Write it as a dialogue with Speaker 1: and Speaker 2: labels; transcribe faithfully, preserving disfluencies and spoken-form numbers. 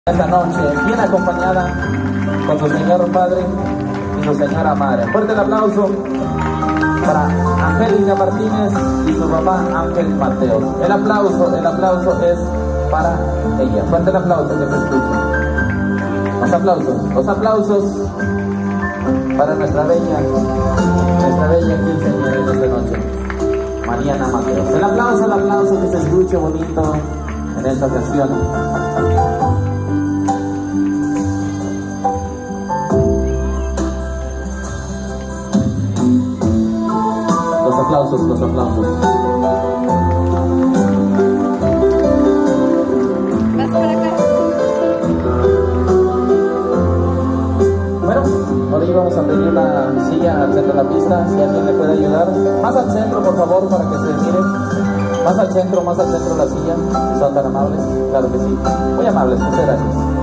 Speaker 1: Esta noche, bien acompañada con su señor padre y su señora madre. Fuerte el aplauso para Angélica Martínez y su papá Ángel Mateos. El aplauso, el aplauso es para ella. Fuerte el aplauso, que se escuche. Los aplausos, los aplausos para nuestra bella, nuestra bella quinceañera de esta noche, Mariana Mateos. El aplauso, el aplauso, que se escuche bonito en esta ocasión. Los aplausos, los aplausos.
Speaker 2: Vas para acá.
Speaker 1: Bueno, ahora íbamos a pedir una silla al centro de la pista, si alguien le puede ayudar. Más al centro, por favor, para que se miren. Más al centro, más al centro la silla, si son tan amables. Claro que sí. Muy amables, muchas gracias.